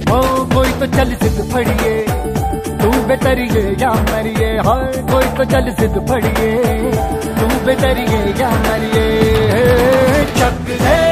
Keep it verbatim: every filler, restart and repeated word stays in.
हो कोई तो चल सिद्ध फड़िए, तू बेतरिए या मरिए, हाय कोई तो चल सिद्ध फड़िए, तू बेतरिए या मरिए। चक दे